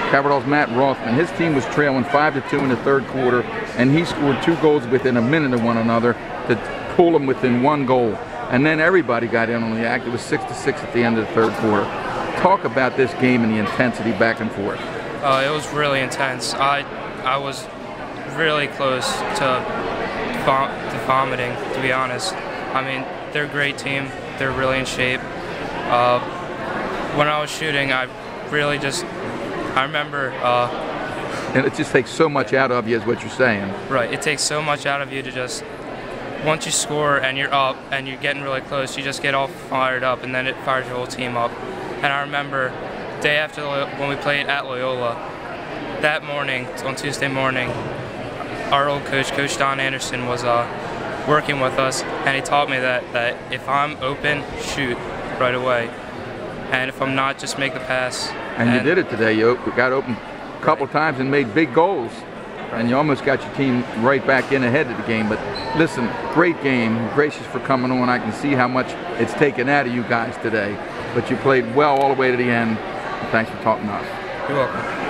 Caverdall's Matt Rothman. His team was trailing 5-2 in the third quarter, and he scored 2 goals within a minute of one another to pull them within 1 goal. And then everybody got in on the act. It was 6-6 at the end of the third quarter. Talk about this game and the intensity back and forth. It was really intense. I was really close to vomiting, to be honest. I mean, they're a great team. They're really in shape. When I was shooting, I remember. And it just takes so much out of you, is what you're saying. Right. It takes so much out of you to just, once you score and you're up and you're getting really close, you just get all fired up, and then it fires your whole team up. And I remember the day after when we played at Loyola, that morning, on Tuesday morning, our old coach, Coach Don Anderson, was working with us, and he taught me that if I'm open, shoot right away. And if I'm not, just make the pass. And you did it today. You got open a couple times and made big goals. And you almost got your team right back in ahead of the game. But listen, great game. Gracious for coming on. I can see how much it's taken out of you guys today. But you played well all the way to the end. Thanks for talking to us. You're welcome.